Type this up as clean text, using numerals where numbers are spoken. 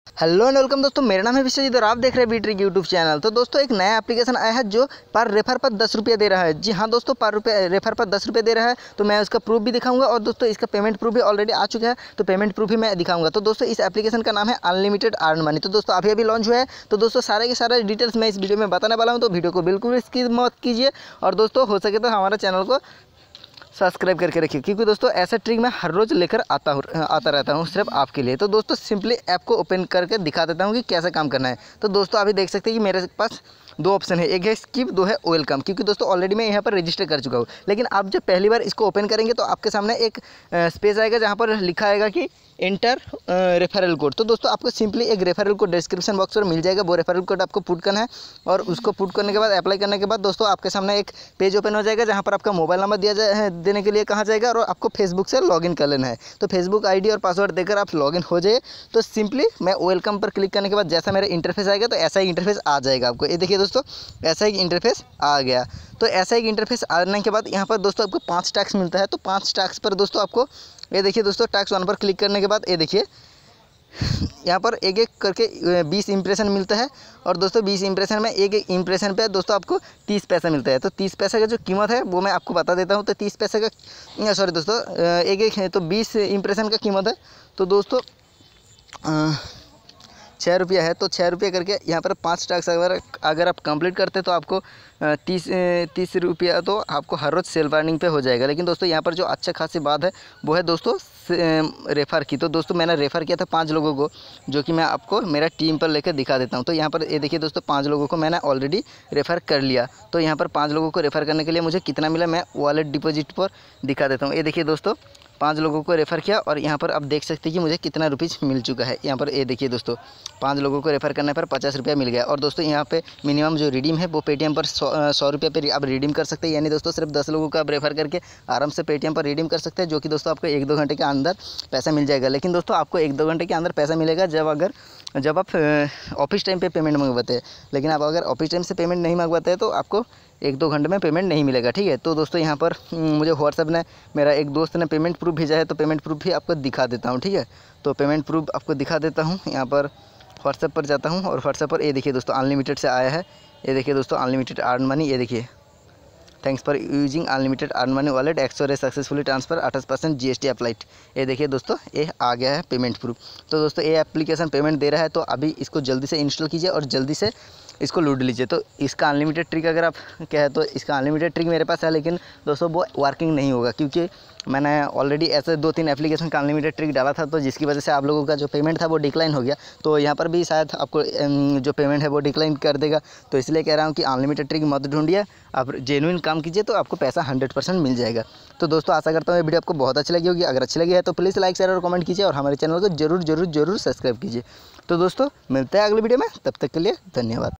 Hello and welcome दोस्तों, मेरा नाम है विश्वजीत और आप देख रहे हैं बी ट्रिक यूट्यूब चैनल। तो दोस्तों एक नया एप्लीकेशन आया है जो पर रेफर पर 10 रुपये दे रहा है। जी हाँ दोस्तों, रेफर पर 10 रुपये दे रहा है। तो मैं उसका प्रूफ भी दिखाऊंगा और दोस्तों इसका पेमेंट प्रूफ भी ऑलरेडी आ चुका है, तो पेमेंट प्रूफ भी मैं दिखाऊंगा। तो दोस्तों इस एप्लीकेशन का नाम है अनलिमिटेड अर्न मनी। तो दोस्तों अभी लॉन्च हुआ है। तो दोस्तों सारे के सारे डिटेल्स मैं इस वीडियो में बताने वाला हूँ, तो वीडियो को बिल्कुल स्किप मत कीजिए और दोस्तों हो सके तो हमारे चैनल को सब्सक्राइब करके रखिए, क्योंकि दोस्तों ऐसा ट्रिक मैं हर रोज़ लेकर आता रहता हूँ सिर्फ आपके लिए। तो दोस्तों सिंपली ऐप को ओपन करके दिखा देता हूँ कि कैसे काम करना है। तो दोस्तों अभी देख सकते हैं कि मेरे पास दो ऑप्शन है, एक है स्किप, दो है वेलकम। क्योंकि दोस्तों ऑलरेडी मैं यहाँ पर रजिस्टर कर चुका हूँ, लेकिन आप जब पहली बार इसको ओपन करेंगे तो आपके सामने एक स्पेस आएगा जहाँ पर लिखा आएगा कि एंटर रेफरल कोड। तो दोस्तों आपको सिंपली एक रेफरल कोड डिस्क्रिप्शन बॉक्स पर मिल जाएगा, वो रेफरल कोड आपको पुट करना है और उसको पुट करने के बाद अप्लाई करने के बाद दोस्तों आपके सामने एक पेज ओपन हो जाएगा जहाँ पर आपका मोबाइल नंबर देने के लिए कहा जाएगा और आपको फेसबुक से लॉगिन कर लेना है। तो फेसबुक आईडी और पासवर्ड देकर आप लॉगिन हो जाए। तो सिंपली मैं वेलकम पर क्लिक करने के बाद जैसा मेरा इंटरफेस आएगा तो ऐसा ही इंटरफेस आ जाएगा आपको। ये देखिए दोस्तों, ऐसा ही इंटरफेस आ गया। तो ऐसा ही इंटरफेस आने के बाद यहाँ पर दोस्तों आपको 5 टैक्स मिलता है। तो 5 टैक्स पर दोस्तों आपको ये देखिए दोस्तों, टैक्स 1 पर क्लिक करने के बाद ये देखिए यहाँ पर एक एक करके 20 इंप्रेशन मिलता है और दोस्तों 20 इंप्रेशन में एक एक इंप्रेशन पे दोस्तों आपको 30 पैसा मिलता है। तो 30 पैसे का जो कीमत है वो मैं आपको बता देता हूँ। तो 30 पैसे का सॉरी दोस्तों एक तो 20 इंप्रेशन का कीमत है। तो दोस्तों 6 रुपया है। तो 6 रुपये करके यहाँ पर 5 टैक्स अगर आप कंप्लीट करते तो आपको 30 रुपया तो आपको हर रोज़ सेल्फ अर्निंग पे हो जाएगा। लेकिन दोस्तों यहाँ पर जो अच्छा खासी बात है वो है दोस्तों रेफ़र की। तो दोस्तों मैंने रेफ़र किया था 5 लोगों को, जो कि मैं आपको मेरा टीम पर लेकर दिखा देता हूँ। तो यहाँ पर ये देखिए दोस्तों 5 लोगों को मैंने ऑलरेडी रेफ़र कर लिया। तो यहाँ पर 5 लोगों को रेफ़र करने के लिए मुझे कितना मिला मैं वॉलेट डिपॉजिट पर दिखा देता हूँ। ये देखिए दोस्तों 5 लोगों को रेफ़र किया और यहाँ पर आप देख सकते हैं कि मुझे कितना रुपीज़ मिल चुका है। यहाँ पर ये देखिए दोस्तों 5 लोगों को रेफ़र करने पर 50 रुपया मिल गया। और दोस्तों यहाँ पे मिनिमम जो रिडीम है वो पेटीएम पर 100 रुपये पर आप रिडीम कर सकते हैं। यानी दोस्तों सिर्फ 10 लोगों को आप रेफ़र करके आराम से पेटीएम पर रिडीम कर सकते हैं, जो कि दोस्तों आपको 1-2 घंटे के अंदर पैसा मिल जाएगा। लेकिन दोस्तों आपको 1-2 घंटे के अंदर पैसा मिलेगा जब आप ऑफिस टाइम पे पेमेंट मंगवाते हैं। लेकिन आप अगर ऑफिस टाइम से पेमेंट नहीं मंगवाते हैं तो आपको 1-2 घंटे में पेमेंट नहीं मिलेगा, ठीक है। तो दोस्तों यहाँ पर मुझे व्हाट्सएप ने मेरा एक दोस्त ने पेमेंट प्रूफ भेजा है, तो पेमेंट प्रूफ भी आपको दिखा देता हूँ, ठीक है। तो पेमेंट प्रूफ आपको दिखा देता हूँ। यहाँ पर व्हाट्सएप पर जाता हूँ और व्हाट्सएप पर ये देखिए दोस्तों अनलिमिटेड से आया है। ये देखिए दोस्तों अनलिमिटेड अर्न मनी, ये देखिए thanks for using unlimited earn money wallet एक्सोरे सक्सेसफुली ट्रांसफर 28% GST अप्लाइड। ये देखिए दोस्तों ये आ गया है पेमेंट प्रूफ। तो दोस्तों ये एप्लीकेशन पेमेंट दे रहा है, तो अभी इसको जल्दी से इंस्टॉल कीजिए और जल्दी से इसको लूट लीजिए। तो इसका अनलिमिटेड ट्रिक अगर आप कहे तो इसका अनलिमिटेड ट्रिक मेरे पास है, लेकिन दोस्तों वो वर्किंग नहीं होगा, क्योंकि मैंने ऑलरेडी ऐसे 2-3 एप्लीकेशन का अनलिमिटेड ट्रिक डाला था, तो जिसकी वजह से आप लोगों का जो पेमेंट था वो डिक्लाइन हो गया। तो यहाँ पर भी शायद आपको जो पेमेंट है वो डिक्लाइन कर देगा। तो इसलिए कह रहा हूँ कि अनलिमिटेड ट्रिक मत ढूंढिए, आप जेन्युइन काम कीजिए तो आपको पैसा 100% मिल जाएगा। तो दोस्तों आशा करता हूँ ये वीडियो आपको बहुत अच्छी लगी होगी। अगर अच्छी लगी है तो प्लीज़ लाइक, शेयर और कमेंट कीजिए और हमारे चैनल को जरूर सब्सक्राइब कीजिए। तो दोस्तों मिलते हैं अगले वीडियो में, तब तक के लिए धन्यवाद।